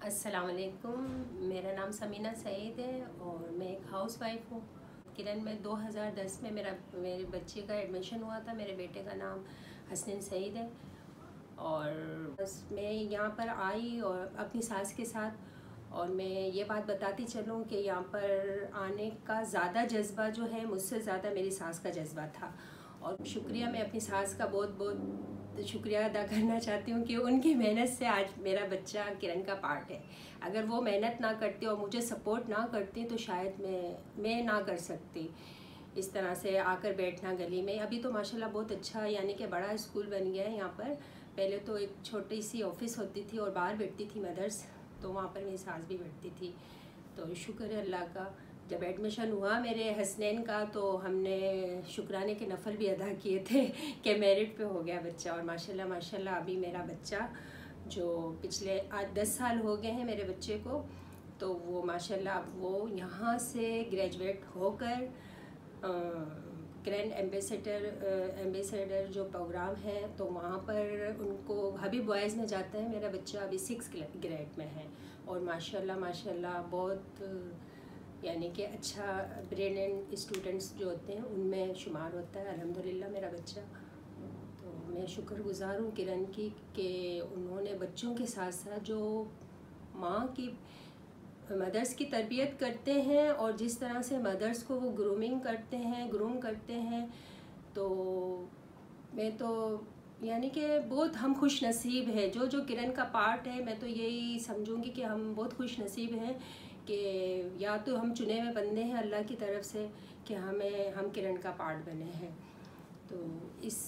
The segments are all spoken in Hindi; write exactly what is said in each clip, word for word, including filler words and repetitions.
अस्सलाम वालेकुम। मेरा नाम समीना सईद है और मैं एक हाउस वाइफ हूँ। किरण में दो हज़ार दस में मेरा मेरे बच्चे का एडमिशन हुआ था। मेरे बेटे का नाम हसनैन सईद है और बस मैं यहाँ पर आई और अपनी सास के साथ, और मैं ये बात बताती चलूँ कि यहाँ पर आने का ज़्यादा जज्बा जो है मुझसे ज़्यादा मेरी सास का जज्बा था। और शुक्रिया, मैं अपनी सास का बहुत बहुत शुक्रिया अदा करना चाहती हूँ कि उनकी मेहनत से आज मेरा बच्चा किरण का पार्ट है। अगर वो मेहनत ना करती और मुझे सपोर्ट ना करती तो शायद मैं मैं ना कर सकती इस तरह से आकर बैठना गली में। अभी तो माशाल्लाह बहुत अच्छा यानी कि बड़ा स्कूल बन गया है यहाँ पर। पहले तो एक छोटी सी ऑफिस होती थी और बाहर बैठती थी मदर्स, तो वहाँ पर मेरी सास भी बैठती थी। तो शुक्र है अल्लाह का, जब एडमिशन हुआ मेरे हसनैन का तो हमने शुक्राने के नफल भी अदा किए थे कि मेरिट पे हो गया बच्चा। और माशाल्लाह माशाल्लाह अभी मेरा बच्चा जो पिछले आज दस साल हो गए हैं मेरे बच्चे को, तो वो माशाल्लाह वो यहाँ से ग्रेजुएट होकर ग्रैंड एम्बेसडर एम्बेसडर जो प्रोग्राम है तो वहाँ पर उनको हबीब बॉयज़ में जाता है। मेरा बच्चा अभी सिक्स ग्रेड में है और माशाल्लाह माशाल्लाह बहुत यानी कि अच्छा ब्रिलियंट स्टूडेंट्स जो होते हैं उनमें शुमार होता है अल्हम्दुलिल्लाह मेरा बच्चा। तो मैं शुक्रगुज़ार हूँ किरण की कि उन्होंने बच्चों के साथ साथ जो माँ की मदर्स की तरबियत करते हैं और जिस तरह से मदर्स को वो ग्रूमिंग करते हैं ग्रूम करते हैं, तो मैं तो यानी कि बहुत हम खुश नसीब है जो जो किरण का पार्ट है। मैं तो यही समझूंगी कि हम बहुत खुश नसीब हैं कि या तो हम चुने हुए बंदे हैं अल्लाह की तरफ से कि हमें हम किरण का पार्ट बने हैं। तो इस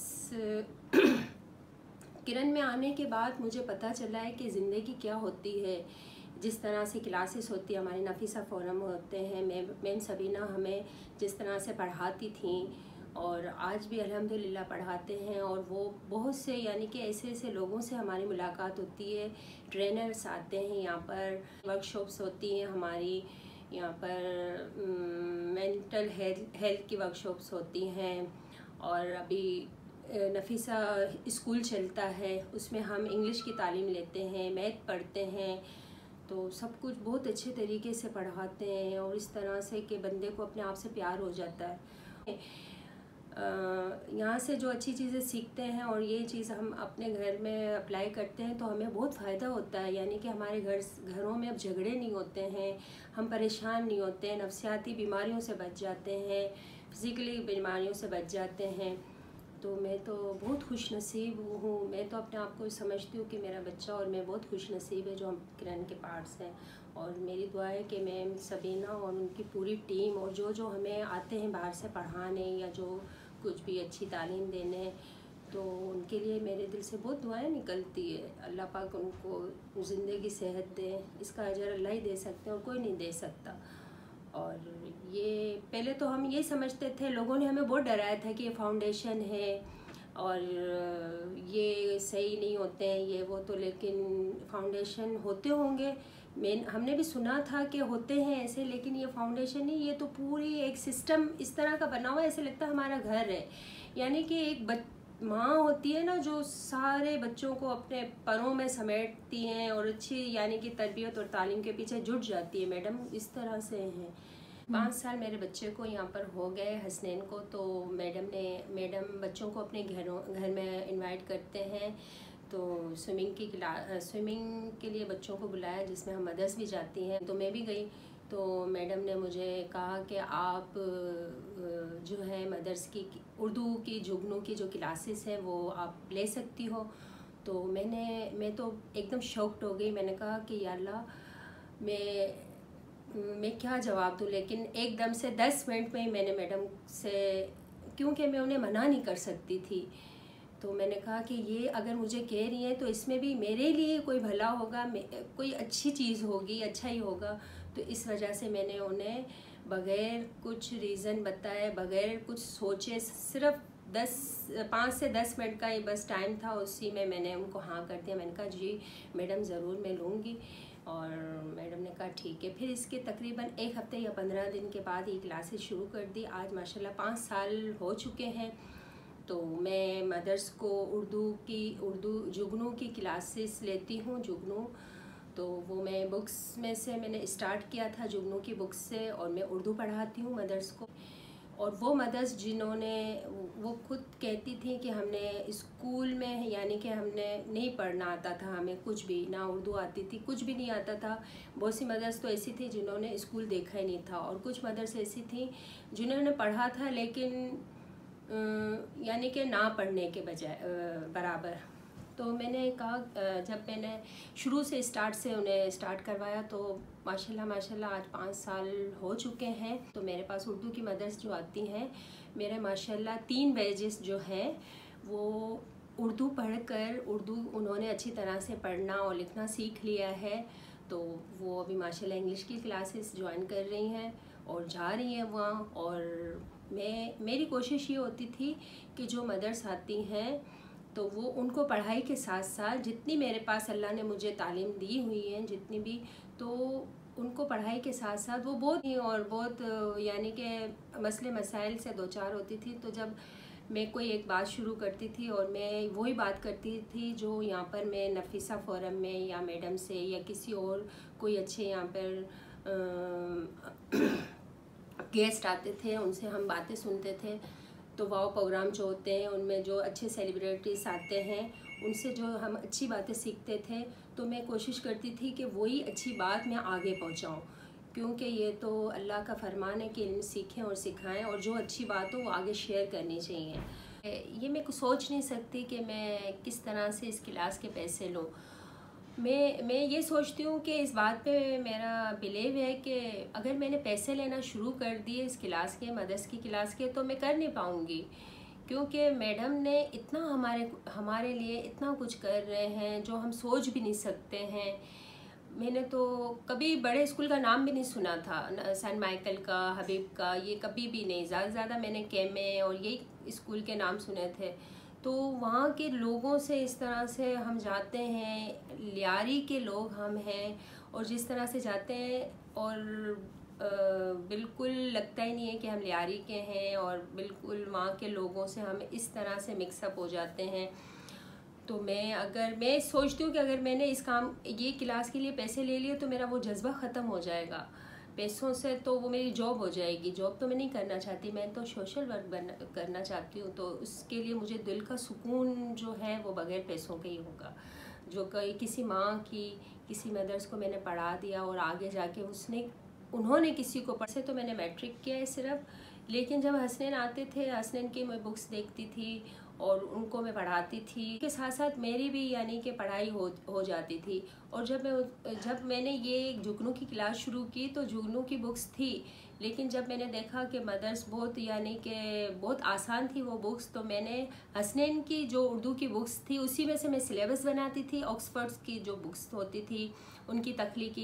किरण में आने के बाद मुझे पता चला है कि ज़िंदगी क्या होती है। जिस तरह से क्लासेस होती है, हमारी नफीसा फोरम होते हैं, मैम सबीना हमें जिस तरह से पढ़ाती थी और आज भी अल्हम्दुलिल्लाह पढ़ाते हैं, और वो बहुत से यानी कि ऐसे ऐसे लोगों से हमारी मुलाकात होती है। ट्रेनर्स आते हैं यहाँ पर, वर्कशॉप्स होती हैं हमारी यहाँ पर, मेंटल हेल्थ की वर्कशॉप्स होती हैं। और अभी नफीसा स्कूल चलता है, उसमें हम इंग्लिश की तालीम लेते हैं, मैथ पढ़ते हैं। तो सब कुछ बहुत अच्छे तरीके से पढ़ाते हैं और इस तरह से कि बंदे को अपने आप से प्यार हो जाता है। यहाँ से जो अच्छी चीज़ें सीखते हैं और ये चीज़ हम अपने घर में अप्लाई करते हैं तो हमें बहुत फ़ायदा होता है। यानी कि हमारे घर घरों में अब झगड़े नहीं होते हैं, हम परेशान नहीं होते हैं, नफसियाती बीमारियों से बच जाते हैं, फिज़िकली बीमारियों से बच जाते हैं। तो मैं तो बहुत खुश नसीब हूँ। मैं तो अपने आप को समझती हूँ कि मेरा बच्चा और मैं बहुत खुश नसीब है जो हम किरण के पार्ट्स हैं। और मेरी दुआ है कि मैम सबीना और उनकी पूरी टीम और जो जो हमें आते हैं बाहर से पढ़ाने या जो कुछ भी अच्छी तालीम देने, तो उनके लिए मेरे दिल से बहुत दुआएं निकलती है। अल्लाह पाक उनको ज़िंदगी सेहत दे, इसका अजर अल्लाह ही दे सकते हैं और कोई नहीं दे सकता। और ये पहले तो हम ये समझते थे, लोगों ने हमें बहुत डराया था कि ये फाउंडेशन है और ये सही नहीं होते हैं ये वो, तो लेकिन फाउंडेशन होते होंगे, मैं हमने भी सुना था कि होते हैं ऐसे, लेकिन ये फाउंडेशन नहीं, ये तो पूरी एक सिस्टम इस तरह का बना हुआ है, ऐसे लगता है हमारा घर है। यानी कि एक बच माँ होती है ना जो सारे बच्चों को अपने परों में समेटती हैं और अच्छी यानी कि तरबियत और तालीम के पीछे जुट जाती है। मैडम इस तरह से हैं। पाँच साल मेरे बच्चे को यहाँ पर हो गए हसनैन को, तो मैडम ने मैडम बच्चों को अपने घरों घर में इनवाइट करते हैं। तो स्विमिंग की क्लास स्विमिंग के लिए बच्चों को बुलाया जिसमें हम मदर्स भी जाती हैं, तो मैं भी गई। तो मैडम ने मुझे कहा कि आप जो है मदर्स की उर्दू की जुगनू की जो क्लासेस हैं वो आप ले सकती हो। तो मैंने मैं तो एकदम शॉक्ड हो गई। मैंने कहा कि या अल्लाह, मैं मैं क्या जवाब दूँ, लेकिन एकदम से दस मिनट में ही मैंने मैडम से, क्योंकि मैं उन्हें मना नहीं कर सकती थी, तो मैंने कहा कि ये अगर मुझे कह रही हैं तो इसमें भी मेरे लिए कोई भला होगा, कोई अच्छी चीज़ होगी, अच्छा ही होगा। तो इस वजह से मैंने उन्हें बग़ैर कुछ रीज़न बताए, बग़ैर कुछ सोचे, सिर्फ दस पाँच से दस मिनट का ही बस टाइम था, उसी में मैंने उनको हाँ कर दिया। मैंने कहा जी मैडम ज़रूर मैं लूँगी। और मैडम ने कहा ठीक है। फिर इसके तकरीबन एक हफ़्ते या पंद्रह दिन के बाद ये क्लासेस शुरू कर दी। आज माशाल्लाह पाँच साल हो चुके हैं। तो मैं मदर्स को उर्दू की उर्दू जुगनू की क्लासेस लेती हूँ। जुगनू तो वो मैं बुक्स में से मैंने स्टार्ट किया था, जुगनू की बुक्स से, और मैं उर्दू पढ़ाती हूँ मदर्स को। और वो मदर्स जिन्होंने, वो खुद कहती थी कि हमने स्कूल में यानी कि हमने नहीं पढ़ना आता था, हमें कुछ भी ना उर्दू आती थी, कुछ भी नहीं आता था। बहुत सी मदर्स तो ऐसी थी जिन्होंने स्कूल देखा ही नहीं था, और कुछ मदर्स ऐसी थी जिन्होंने पढ़ा था लेकिन यानी कि ना पढ़ने के बजाय बराबर। तो मैंने कहा, जब मैंने शुरू से स्टार्ट से उन्हें स्टार्ट करवाया तो माशाल्लाह माशाल्लाह आज पाँच साल हो चुके हैं। तो मेरे पास उर्दू की मदर्स जो आती हैं, मेरे माशाल्लाह तीन बैचेस जो हैं वो उर्दू पढ़कर, उर्दू उन्होंने अच्छी तरह से पढ़ना और लिखना सीख लिया है। तो वो अभी माशाल्लाह इंग्लिश की क्लासेस ज्वाइन कर रही हैं और जा रही हैं वहाँ। और मैं मेरी कोशिश ये होती थी कि जो मदर्स आती हैं तो वो उनको पढ़ाई के साथ साथ जितनी मेरे पास अल्लाह ने मुझे तालीम दी हुई है जितनी भी, तो उनको पढ़ाई के साथ साथ वो बहुत ही और बहुत यानी कि मसले मसाइल से दो चार होती थी। तो जब मैं कोई एक बात शुरू करती थी और मैं वही बात करती थी जो यहाँ पर मैं नफीसा फोरम में या मैडम से या किसी और कोई अच्छे यहाँ पर गेस्ट आते थे उनसे हम बातें सुनते थे। तो वाव प्रोग्राम जो होते हैं उनमें जो अच्छे सेलिब्रिटीज़ आते हैं उनसे जो हम अच्छी बातें सीखते थे, तो मैं कोशिश करती थी कि वही अच्छी बात मैं आगे पहुंचाऊं, क्योंकि ये तो अल्लाह का फरमान है कि इल्म सीखें और सिखाएं, और जो अच्छी बात हो वो आगे शेयर करनी चाहिए। ये मैं कुछ सोच नहीं सकती कि मैं किस तरह से इस क्लास के पैसे लूँ। मैं मैं ये सोचती हूँ कि इस बात पे मेरा बिलीव है कि अगर मैंने पैसे लेना शुरू कर दिए इस क्लास के, मदर्स की क्लास के, तो मैं कर नहीं पाऊँगी, क्योंकि मैडम ने इतना हमारे हमारे लिए इतना कुछ कर रहे हैं जो हम सोच भी नहीं सकते हैं। मैंने तो कभी बड़े स्कूल का नाम भी नहीं सुना था, सेंट माइकल का, हबीब का, ये कभी भी नहीं। ज़्यादा से ज़्यादा मैंने केमे और यही स्कूल के नाम सुने थे। तो वहाँ के लोगों से इस तरह से हम जाते हैं, लियारी के लोग हम हैं, और जिस तरह से जाते हैं और आ, बिल्कुल लगता ही नहीं है कि हम लियारी के हैं, और बिल्कुल वहाँ के लोगों से हम इस तरह से मिक्सअप हो जाते हैं। तो मैं अगर मैं सोचती हूँ कि अगर मैंने इस काम ये क्लास के लिए पैसे ले लिए तो मेरा वो जज्बा ख़त्म हो जाएगा पैसों से, तो वो मेरी जॉब हो जाएगी। जॉब तो मैं नहीं करना चाहती, मैं तो सोशल वर्क बना करना चाहती हूँ। तो उसके लिए मुझे दिल का सुकून जो है वो बगैर पैसों के ही होगा। जो कई किसी माँ की, किसी मदर्स को मैंने पढ़ा दिया और आगे जाके उसने उन्होंने किसी को पढ़ से, तो मैंने मैट्रिक किया है सिर्फ, लेकिन जब हसनैन आते थे, हसनैन की मैं बुक्स देखती थी और उनको मैं पढ़ाती थी, के साथ साथ मेरी भी यानी कि पढ़ाई हो हो जाती थी। और जब मैं जब मैंने ये जुगनू की क्लास शुरू की तो जुगनू की बुक्स थी, लेकिन जब मैंने देखा कि मदर्स बहुत यानी कि बहुत आसान थी वो बुक्स, तो मैंने हसनैन की जो उर्दू की बुक्स थी उसी में से मैं सिलेबस बनाती थी। ऑक्सफर्ड्स की जो बुक्स होती थी उनकी तख्लीकी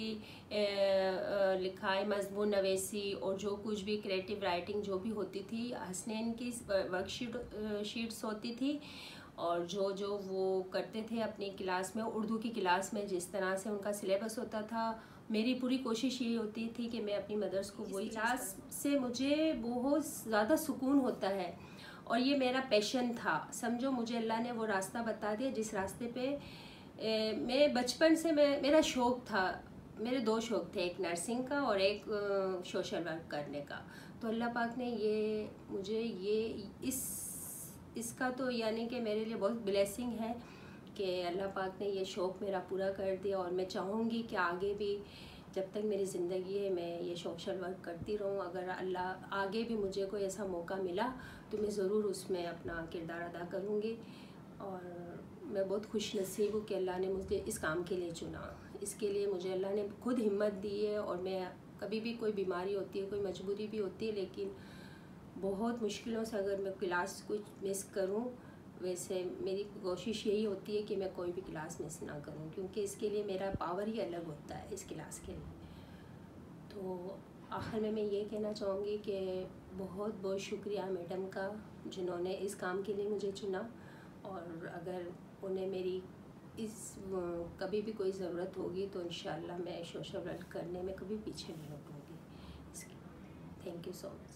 लिखाई, मजमून नवेसी और जो कुछ भी क्रिएटिव राइटिंग जो भी होती थी, हसनैन की वर्कशीट शीट्स होती थी। और जो जो वो करते थे अपनी क्लास में, उर्दू की क्लास में जिस तरह से उनका सिलेबस होता था, मेरी पूरी कोशिश ये होती थी कि मैं अपनी मदर्स को वही क्लास से मुझे बहुत ज़्यादा सुकून होता है, और ये मेरा पैशन था। समझो मुझे अल्लाह ने वो रास्ता बता दिया जिस रास्ते पे ए, मैं बचपन से मैं मेरा शौक़ था। मेरे दो शौक़ थे, एक नर्सिंग का और एक सोशल वर्क करने का। तो अल्लाह पाक ने ये मुझे ये इस इसका तो यानी कि मेरे लिए बहुत ब्लेसिंग है कि अल्लाह पाक ने ये शौक़ मेरा पूरा कर दिया। और मैं चाहूँगी कि आगे भी जब तक मेरी ज़िंदगी है मैं ये सोशल वर्क करती रहूँ। अगर अल्लाह आगे भी मुझे कोई ऐसा मौका मिला तो मैं ज़रूर उसमें अपना किरदार अदा करूँगी। और मैं बहुत खुश नसीब हूँ कि अल्लाह ने मुझे इस काम के लिए चुना। इसके लिए मुझे अल्लाह ने खुद हिम्मत दी है। और मैं कभी भी कोई बीमारी होती है, कोई मजबूरी भी होती है, लेकिन बहुत मुश्किलों से अगर मैं क्लास कुछ मिस करूं, वैसे मेरी कोशिश यही होती है कि मैं कोई भी क्लास मिस ना करूं, क्योंकि इसके लिए मेरा पावर ही अलग होता है इस क्लास के लिए। तो आखिर में मैं ये कहना चाहूँगी कि बहुत बहुत शुक्रिया मैडम का जिन्होंने इस काम के लिए मुझे चुना। और अगर उन्हें मेरी इस कभी भी कोई ज़रूरत होगी तो इंशाल्लाह मैं सोशल वर्क करने में कभी पीछे नहीं हटूँगी। Thank you so much.